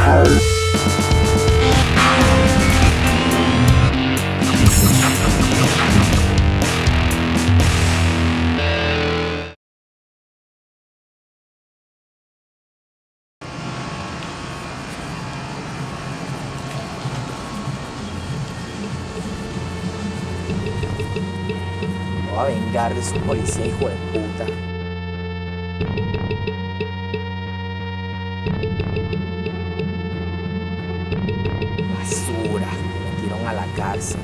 Me voy a vengar de su policía, hijo de puta. Basura, me metieron a la cárcel.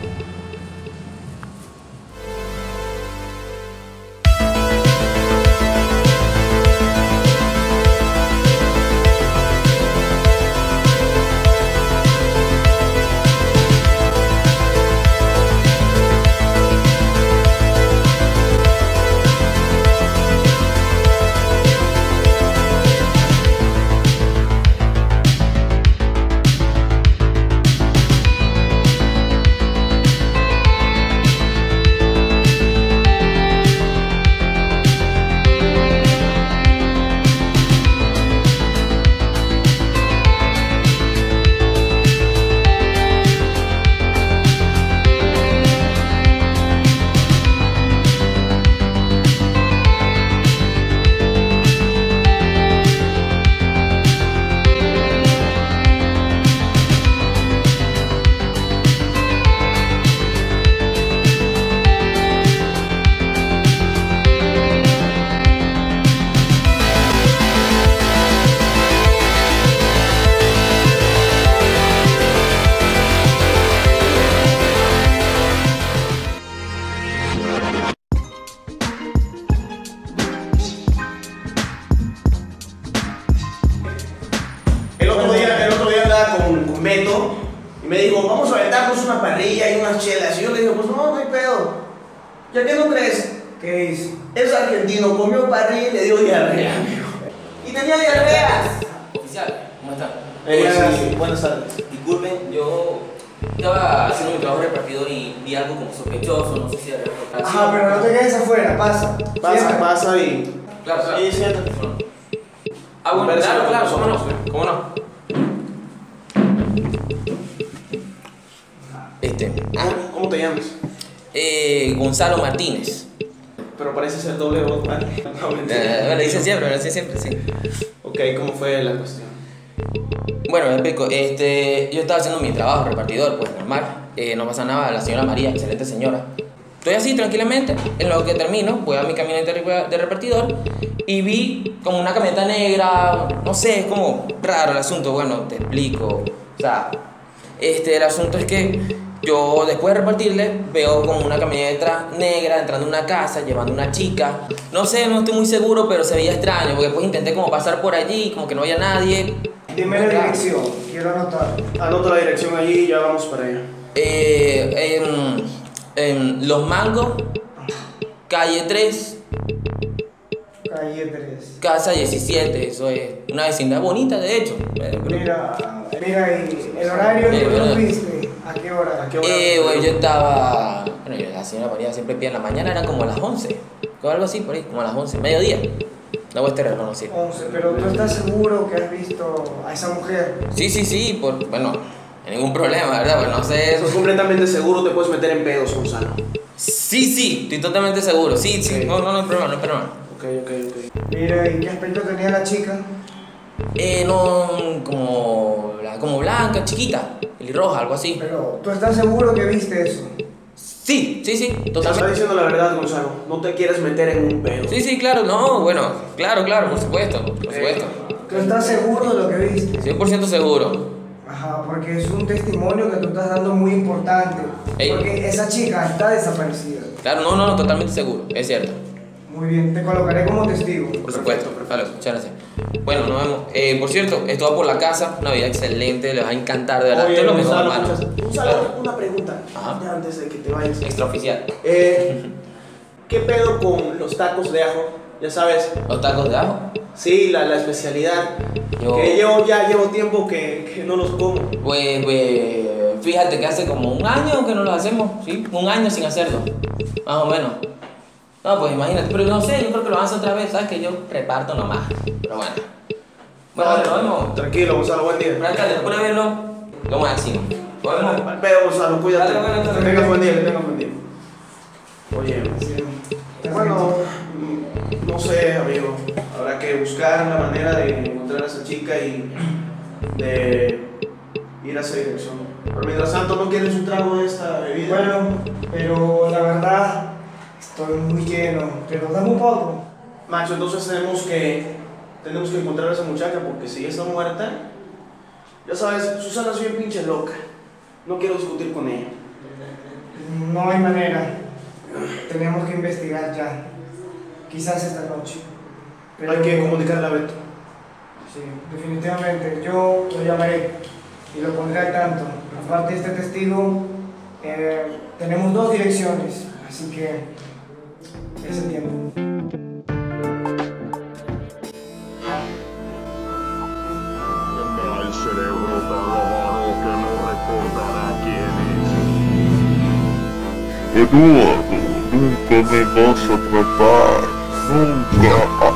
El otro día andaba con Beto y me dijo, vamos a aventarnos una parrilla y unas chelas. Y yo le dije, pues no hay pedo. ¿Ya qué no crees? ¿Qué hizo? Es argentino, comió parrilla y le dio diarrea, amigo. Y tenía diarrea. Oficial, ¿cómo está? Sí, buenas tardes. Disculpen, yo estaba haciendo mi trabajo de repartidor y vi algo como sospechoso, no sé si era reportación. Ajá, pero no te quedes afuera, pasa. Pasa y... Claro, claro. Sí, siéntate. Ah, bueno, claro, cómo no, cómo no. ¿Cómo te llamas? Gonzalo Martínez. Pero parece ser doble voz, ¿vale? No, mentira. Me lo dice siempre, sí. Ok, ¿cómo fue la cuestión? Bueno, me explico, yo estaba haciendo mi trabajo repartidor, pues normal, no pasa nada, la señora María, excelente señora. Estoy así tranquilamente, en lo que termino, voy a mi camioneta de repartidor y vi como una camioneta negra, no sé, es como raro el asunto, bueno, te explico. O sea, el asunto es que yo después de repartirle veo como una camioneta negra entrando a una casa, llevando una chica. No sé, no estoy muy seguro, pero se veía extraño, porque después intenté como pasar por allí, como que no había nadie. Dime la dirección, quiero anotar. Anota la dirección allí y ya vamos para allá. En Los Mangos, calle 3, Calle 3. casa 17, eso es una vecindad bonita de hecho. Mira, y el horario que tú viste, ¿a qué hora? Bueno, yo estaba, bueno, la señora María siempre pide en la mañana, eran como a las 11, o algo así por ahí, como a las 11, mediodía. La voy a estar reconocida. 11, pero tú estás seguro que has visto a esa mujer. Sí, bueno, ningún problema, ¿verdad? Pues no sé. ¿Estás completamente seguro? Te puedes meter en pedos, Gonzalo. Sí, estoy totalmente seguro. Sí, Okay. no hay problema. Ok. Mira, ¿y qué aspecto tenía la chica? No, como blanca, chiquita, pelirroja, algo así. Pero, ¿tú estás seguro que viste eso? Sí, Te está totalmente. diciendo la verdad, Gonzalo. No te quieres meter en un pedo. Sí, claro, no, bueno, claro, por supuesto. ¿Tú estás seguro de lo que viste? 100% seguro. Ajá, porque es un testimonio que tú estás dando muy importante. Ey. Porque esa chica está desaparecida. Claro, no, totalmente seguro, es cierto. Muy bien, te colocaré como testigo. Por supuesto, vale, muchas gracias. Bueno, nos vemos. Por cierto, esto va por la casa, una vida excelente, les va a encantar, de verdad. Oye, Esto es lo mejor, Gonzalo, hermano. Gonzalo, una pregunta. Ajá. Ya antes de que te vayas. Extraoficial. ¿Qué pedo con los tacos de ajo? Ya sabes. ¿Los tacos de ajo? Sí, la especialidad. Que yo ya llevo tiempo que no los como. Pues, fíjate que hace como un año que no lo hacemos, ¿sí? Un año sin hacerlo, más o menos. No, pues imagínate, pero no sé, yo creo que lo van a hacer otra vez, ¿sabes? Que yo reparto nomás, pero bueno. Bueno, vale, nos vemos. Tranquilo, Gonzalo, buen día. Buenas tardes, después de verlo, lo más así. Nos vemos. Veo, Gonzalo, cuídate. Dale, bueno, Que tengas buen día, que tengas buen día. Oye, bueno, no sé, amigo. Habrá que buscar la manera de encontrar a esa chica y de ir a esa dirección. Pero mientras tanto, ¿no quieres un trago de esta bebida? Bueno, pero la verdad, estoy muy lleno. Pero dame un poco. Macho, entonces tenemos que encontrar a esa muchacha porque si ella está muerta, ya sabes, Susana es bien pinche loca. No quiero discutir con ella. No hay manera. Tenemos que investigar ya. Quizás esta noche. Hay que comunicarle a Beto. Sí, definitivamente. Yo lo llamaré y lo pondré al tanto. Aparte de este testigo, tenemos 2 direcciones. Así que es el tiempo. El cerebro tan lavado que no recordará quién es. Eduardo, nunca me vas a atrapar. Nunca.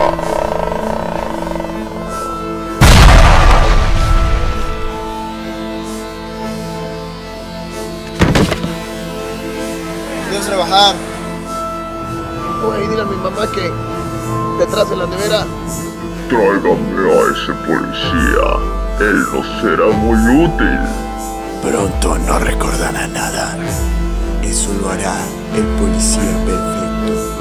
Debes trabajar. Oye, dile a mi mamá que detrás de la nevera. Tráigame a ese policía. Él no será muy útil. Pronto no recordará nada. Eso lo hará el policía perfecto.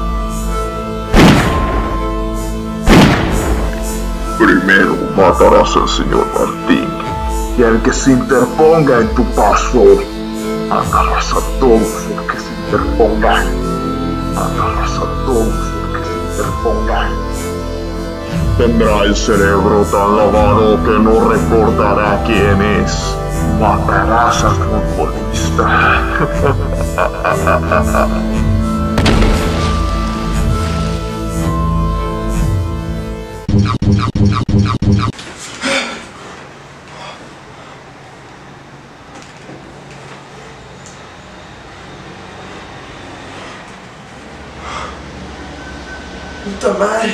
Primero matarás al señor Martín. Y al que se interponga en tu paso, matarás a todos los que se interpongan. Matarás a todos los que se interpongan. Tendrá el cerebro tan lavado que no recordará quién es. Matarás al futbolista. Puta madre.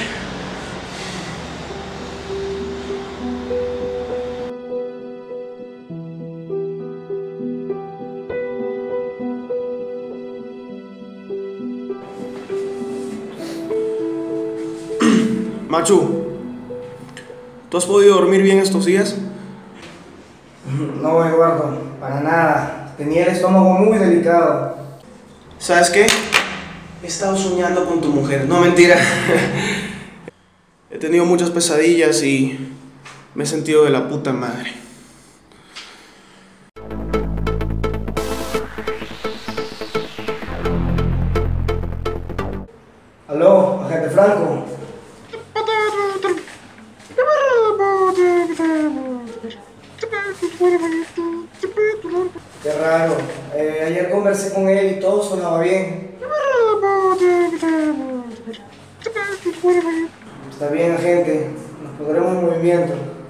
Machu, ¿tú has podido dormir bien estos días? No, Eduardo, para nada. Tenía el estómago muy delicado. ¿Sabes qué? He estado soñando con tu mujer. No, mentira. He tenido muchas pesadillas y me he sentido de la puta madre. Aló, agente Franco. Qué raro. Ayer conversé con él y todo sonaba bien. Está bien, agente. Nos pondremos en movimiento.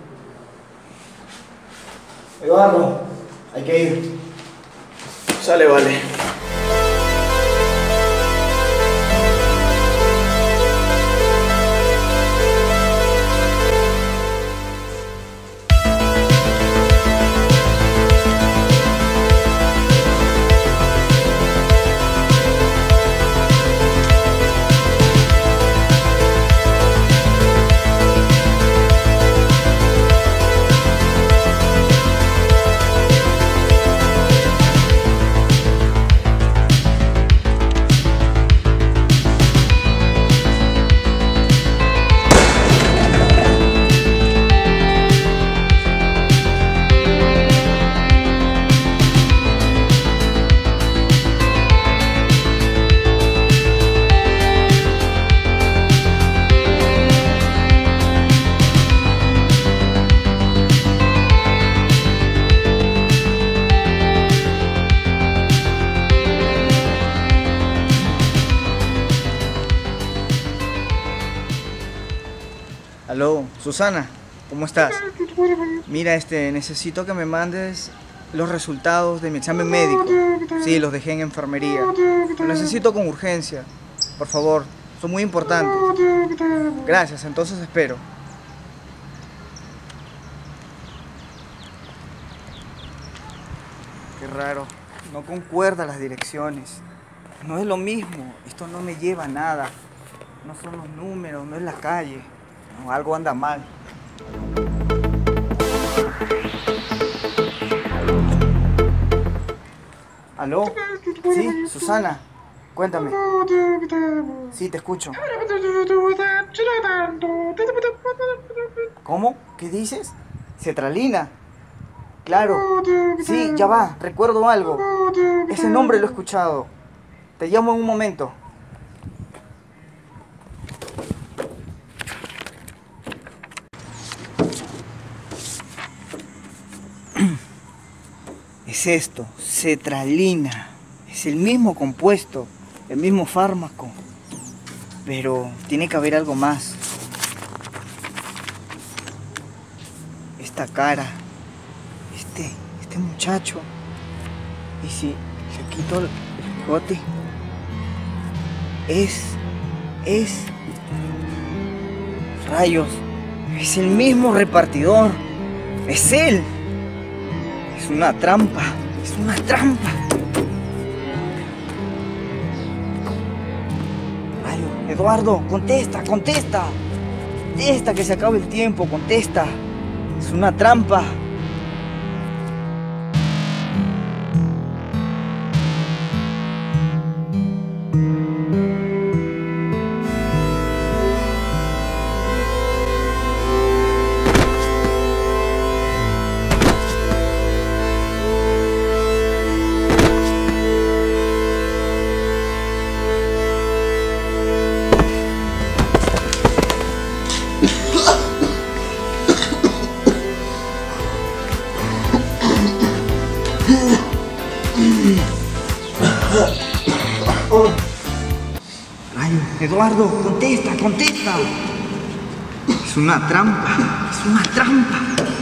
Eduardo, hay que ir. Sale, vale. Aló, Susana, ¿cómo estás? Mira, necesito que me mandes los resultados de mi examen médico. Sí, los dejé en enfermería. Lo necesito con urgencia. Por favor, son muy importantes. Gracias, entonces espero. qué raro. No concuerdan las direcciones. No es lo mismo. Esto no me lleva a nada. No son los números, no es la calle. No, algo anda mal. ¿Aló? Sí, Susana. Cuéntame. Sí, te escucho. ¿Cómo? ¿Qué dices? Cetralina. Claro. Sí, ya va. Recuerdo algo. Ese nombre lo he escuchado. Te llamo en un momento. Es esto, cetralina. Es el mismo compuesto, el mismo fármaco. Pero tiene que haber algo más. Esta cara, este muchacho. Y si le quito el bigote, rayos, es el mismo repartidor. Es él. Es una trampa, es una trampa. Rayos, Eduardo, contesta, contesta. Contesta, que se acabe el tiempo, contesta. Es una trampa. Rayos, Eduardo, contesta, contesta. Es una trampa, es una trampa.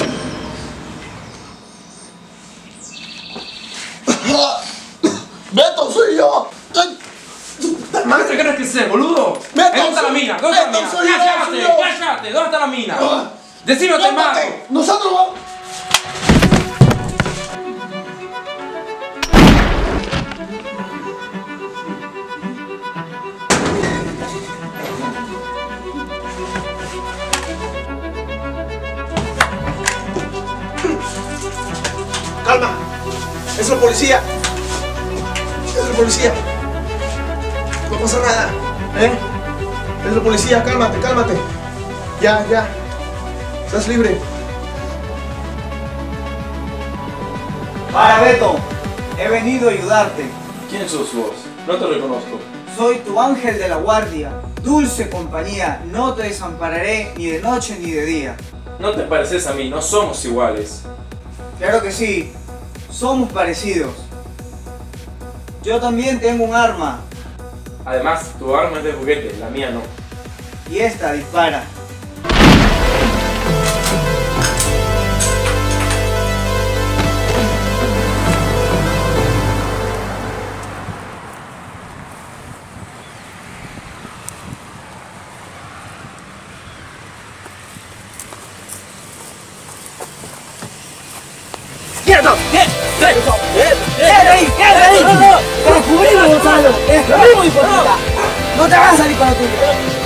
¡Beto, soy yo! ¿Qué te crees que es, boludo? Beto, ¿Dónde está la mina? ¿Dónde está la mina? soy yo, ¡Cállate! soy yo. ¡Cállate! ¿Dónde está la mina? Decime, te mato. ¡Nosotros vamos! Calma. Es el policía. Es el policía. No pasa nada. Es el policía. Cálmate, cálmate. Ya, ya. Estás libre. Para, Beto. He venido a ayudarte. ¿Quién sos vos? No te reconozco. Soy tu ángel de la guardia. Dulce compañía. No te desampararé ni de noche ni de día. No te pareces a mí, no somos iguales. Claro que sí. Somos parecidos. Yo también tengo un arma. Además, tu arma es de juguete, la mía no. Y esta dispara. ¡Quieto! ¡Quédate ahí! ¡Quédate ahí! ¡Descubrimos, Gonzalo! ¡Descubrimos, hijo de puta! ¡No te vas a salir con la tuya!